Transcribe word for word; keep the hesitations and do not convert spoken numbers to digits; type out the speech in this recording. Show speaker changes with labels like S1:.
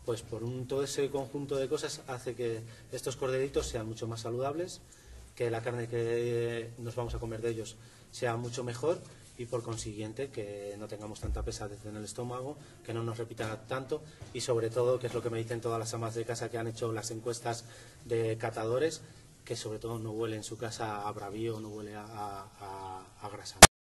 S1: pues por un, todo ese conjunto de cosas hace que estos corderitos sean mucho más saludables, que la carne que nos vamos a comer de ellos sea mucho mejor y por consiguiente que no tengamos tanta pesadez en el estómago, que no nos repita tanto y sobre todo, que es lo que me dicen todas las amas de casa que han hecho las encuestas de catadores, que sobre todo no huele en su casa a bravío, no huele a, a, a grasa.